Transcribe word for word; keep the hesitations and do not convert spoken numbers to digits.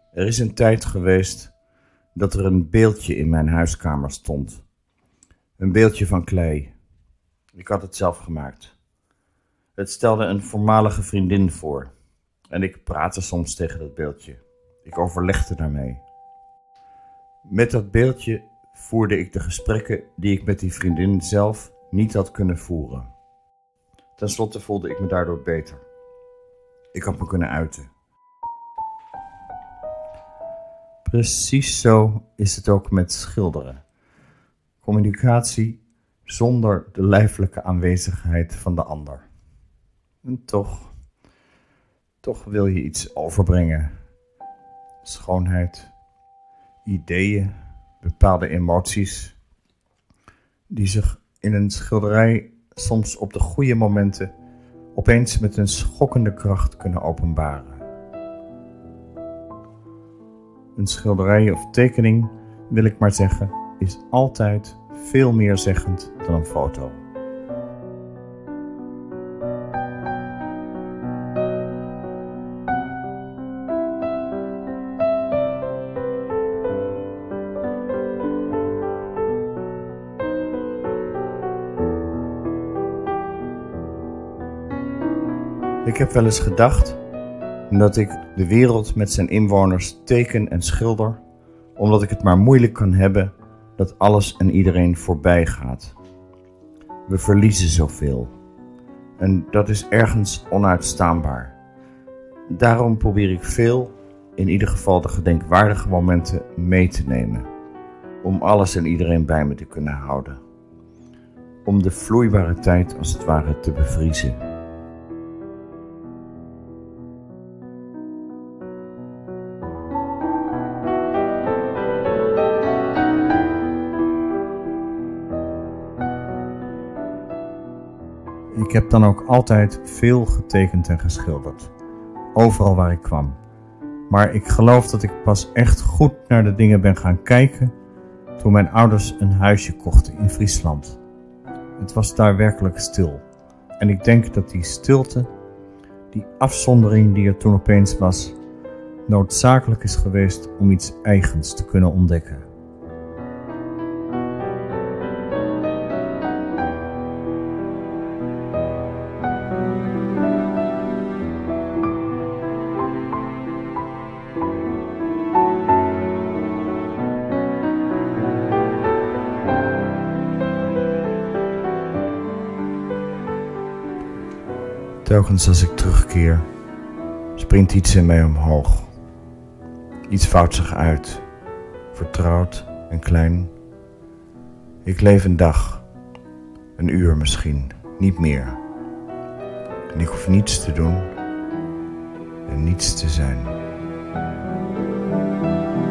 Er is een tijd geweest dat er een beeldje in mijn huiskamer stond. Een beeldje van klei. Ik had het zelf gemaakt. Het stelde een voormalige vriendin voor. En ik praatte soms tegen dat beeldje. Ik overlegde daarmee. Met dat beeldje voerde ik de gesprekken die ik met die vriendin zelf niet had kunnen voeren. Ten slotte voelde ik me daardoor beter. Ik had me kunnen uiten. Precies zo is het ook met schilderen. Communicatie zonder de lijfelijke aanwezigheid van de ander. En toch, toch wil je iets overbrengen. Schoonheid, ideeën, bepaalde emoties, die zich in een schilderij soms op de goede momenten opeens met een schokkende kracht kunnen openbaren. Een schilderij of tekening, wil ik maar zeggen, is altijd veel meer zeggend dan een foto. Ik heb wel eens gedacht dat ik de wereld met zijn inwoners teken en schilder, omdat ik het maar moeilijk kan hebben dat alles en iedereen voorbij gaat. We verliezen zoveel. En dat is ergens onuitstaanbaar. Daarom probeer ik veel, in ieder geval de gedenkwaardige momenten, mee te nemen. Om alles en iedereen bij me te kunnen houden. Om de vloeibare tijd als het ware te bevriezen. Ik heb dan ook altijd veel getekend en geschilderd, overal waar ik kwam. Maar ik geloof dat ik pas echt goed naar de dingen ben gaan kijken toen mijn ouders een huisje kochten in Friesland. Het was daar werkelijk stil. En ik denk dat die stilte, die afzondering die er toen opeens was, noodzakelijk is geweest om iets eigens te kunnen ontdekken. Telkens als ik terugkeer, springt iets in mij omhoog. Iets vouwt zich uit, vertrouwd en klein. Ik leef een dag, een uur misschien, niet meer. En ik hoef niets te doen en niets te zijn.